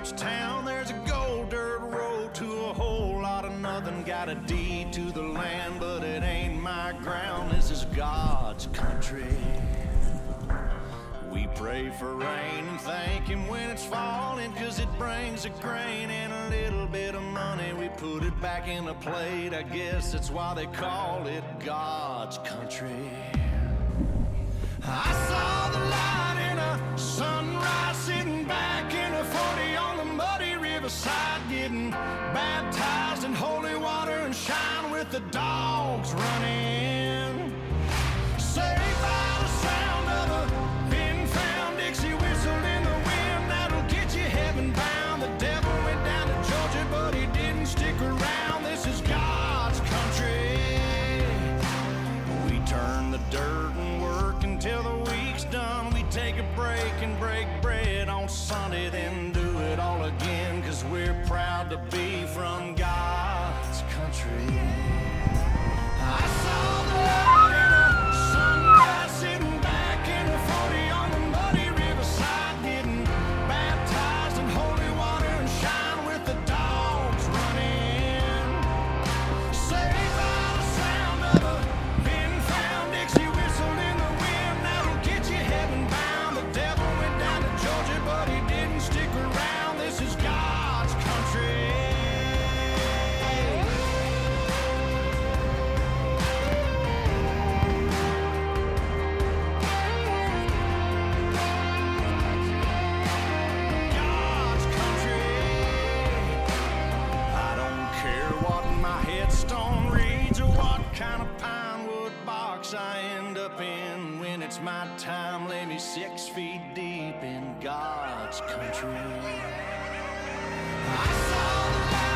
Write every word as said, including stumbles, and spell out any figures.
church town, there's a gold dirt road to a whole lot of nothing. Got a deed to the land, but it ain't my ground. This is God's country. We pray for rain and thank him when it's falling, 'cause it brings a grain and a little bit of money. We put it back in a plate, I guess that's why they call it God's country. I saw the light in a sunrise, sitting back in a forty on the muddy riverside, getting baptized in holy water and shine with the dogs running. Saved by the sound of a pin-found Dixie whistle in the wind that'll get you heaven bound. The devil went down to Georgia, but he didn't stick around. This is God's country. We turn the dirt and work until the week's done. We take a break and break bread on Sunday, then do it all again, 'cause we're proud to be from God's country. I saw the light in a sunrise, sitting back in a forty on the muddy riverside, getting baptized in holy water and shine with the dogs running. Saved by the sound of a pin-found Dixie whistle in the wind that'll get you heaven bound. The devil went down to Georgia, but he didn't stick around. This is God's country. God's country. I don't care what my headstone reads or what kind of pine wood box I end up in. When it's my time, lay me six feet deep in God's country. I saw the light